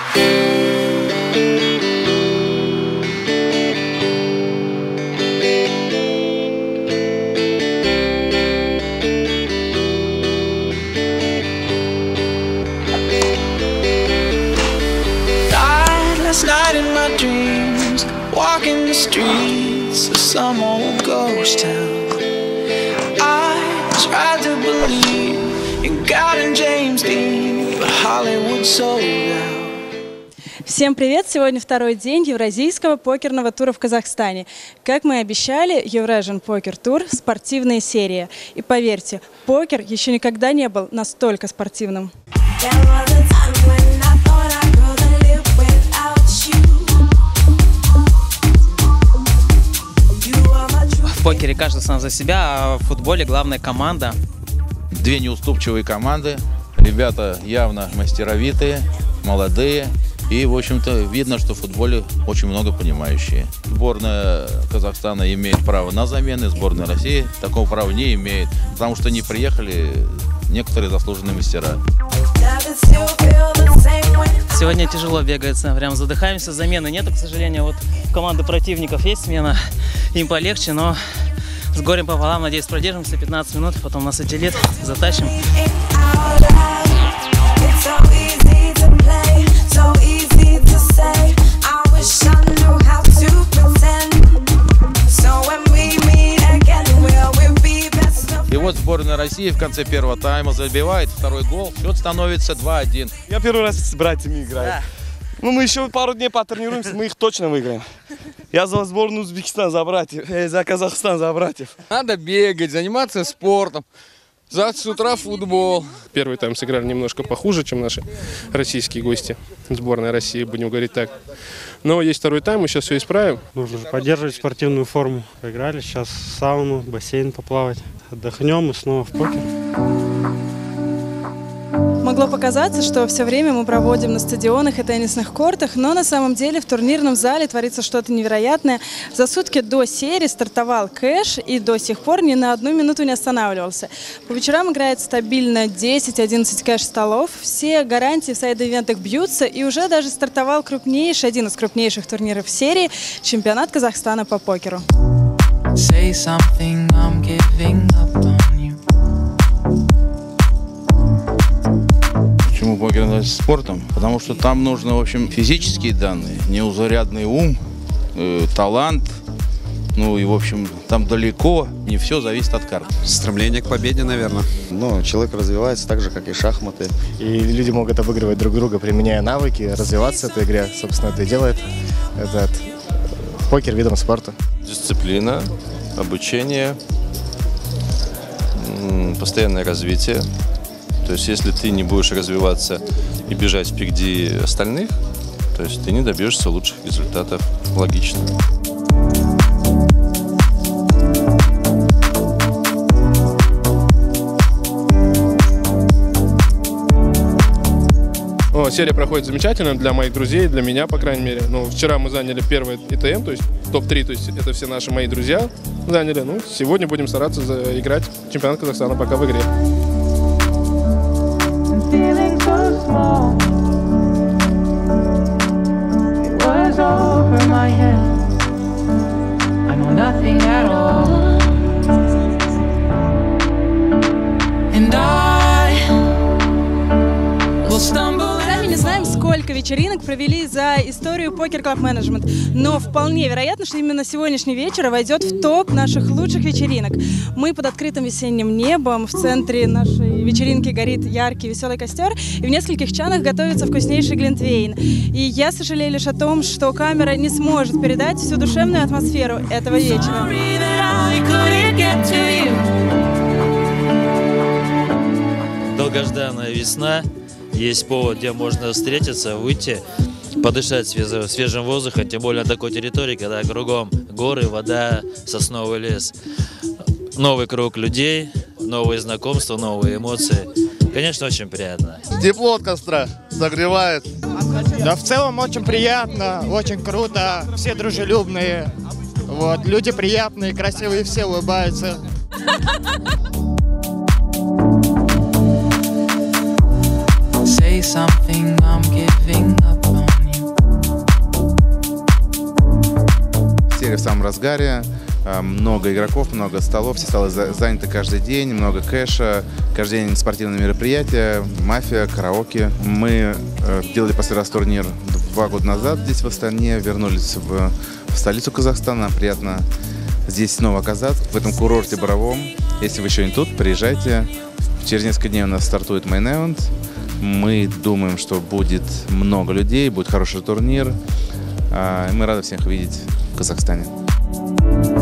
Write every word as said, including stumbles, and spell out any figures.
Last night in my dreams, walking the streets of some old ghost town. I tried to believe in God and James Dean, but Hollywood sold out. Всем привет! Сегодня второй день Евразийского покерного тура в Казахстане. Как мы и обещали, Eurasian Poker Tour – спортивная серия. И поверьте, покер еще никогда не был настолько спортивным. В покере каждый сам за себя, а в футболе главная команда. Две неуступчивые команды. Ребята явно мастеровитые, молодые. И, в общем-то, видно, что в футболе очень много понимающие. Сборная Казахстана имеет право на замены, сборная России такого права не имеет, потому что не приехали некоторые заслуженные мастера. Сегодня тяжело бегается, прям задыхаемся, замены нету, к сожалению. Вот у команды противников есть смена, им полегче, но с горем пополам, надеюсь, продержимся пятнадцать минут, потом на сателлит затащим. И вот сборная России в конце первого тайма забивает второй гол, счет становится два-один. Я первый раз с братьями играю. Да. Ну, мы еще пару дней потренируемся, мы их точно выиграем. Я за сборную Узбекистана, за братьев, э, за Казахстан, за братьев. Надо бегать, заниматься спортом. Завтра с утра футбол. Первый тайм сыграли немножко похуже, чем наши российские гости. Сборная России, будем говорить так. Но есть второй тайм, мы сейчас все исправим. Нужно поддерживать спортивную форму. Поиграли, сейчас в сауну, бассейн поплавать. Отдохнем и снова в покер. Могло показаться, что все время мы проводим на стадионах и теннисных кортах, но на самом деле в турнирном зале творится что-то невероятное. За сутки до серии стартовал кэш и до сих пор ни на одну минуту не останавливался. По вечерам играет стабильно десять-одиннадцать кэш-столов, все гарантии в сайд-ивентах бьются, и уже даже стартовал крупнейший, один из крупнейших турниров серии – чемпионат Казахстана по покеру. Say something, I'm giving up on you. Почему покер называется спортом? Потому что там нужно, в общем, физические данные, неузарядный ум, э, талант. Ну и, в общем, там далеко не все зависит от карт. Стремление к победе, наверное. Ну, человек развивается так же, как и шахматы. И люди могут обыгрывать друг друга, применяя навыки, развиваться в этой игре. Собственно, это и делает этот покер видом спорта. Дисциплина, обучение, постоянное развитие. То есть, если ты не будешь развиваться и бежать впереди остальных, то есть ты не добьешься лучших результатов. Логично. О, серия проходит замечательно для моих друзей, для меня, по крайней мере. Ну, вчера мы заняли первый ИТМ, то есть топ три, то есть это все наши мои друзья заняли. Ну, сегодня будем стараться играть в чемпионат Казахстана пока в игре. Сами не знаем, сколько вечеринок провели за историю Poker Club Management, но вполне вероятно, что именно сегодняшний вечер войдет в топ наших лучших вечеринок. Мы под открытым весенним небом, в центре нашей вечеринки горит яркий веселый костер, и в нескольких чанах готовится вкуснейший глинтвейн. И я сожалею лишь о том, что камера не сможет передать всю душевную атмосферу этого вечера. Долгожданная весна. Есть повод, где можно встретиться, выйти, подышать свежим воздухом, тем более на такой территории, когда кругом горы, вода, сосновый лес. Новый круг людей, новые знакомства, новые эмоции. Конечно, очень приятно. Тепло от костра согревает. Да, в целом очень приятно, очень круто, все дружелюбные, вот, люди приятные, красивые, все улыбаются. Say something, I'm giving up on в самом разгаре. Много игроков, много столов, все столы заняты каждый день, много кэша, каждый день спортивные мероприятия, мафия, караоке. Мы делали последний раз турнир два года назад здесь в Астане, вернулись в, в столицу Казахстана. Приятно здесь снова оказаться, в этом курорте Боровом. Если вы еще не тут, приезжайте. Через несколько дней у нас стартует мейн-эвент. Мы думаем, что будет много людей, будет хороший турнир. Мы рады всех видеть в Казахстане.